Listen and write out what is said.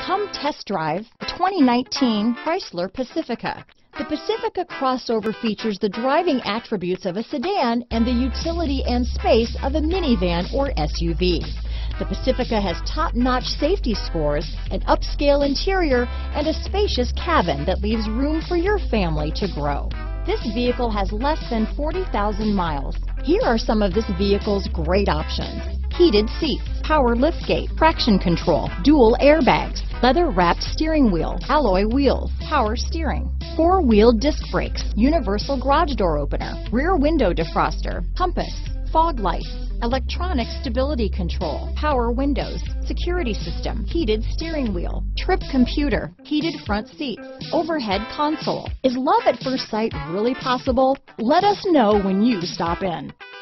Come test drive the 2019 Chrysler Pacifica. The Pacifica crossover features the driving attributes of a sedan and the utility and space of a minivan or SUV. The Pacifica has top-notch safety scores, an upscale interior, and a spacious cabin that leaves room for your family to grow. This vehicle has less than 40,000 miles. Here are some of this vehicle's great options: heated seats, power liftgate, traction control, dual airbags, leather-wrapped steering wheel, alloy wheels, power steering, four-wheel disc brakes, universal garage door opener, rear window defroster, compass, fog lights, electronic stability control, power windows, security system, heated steering wheel, trip computer, heated front seats, overhead console. Is love at first sight really possible? Let us know when you stop in.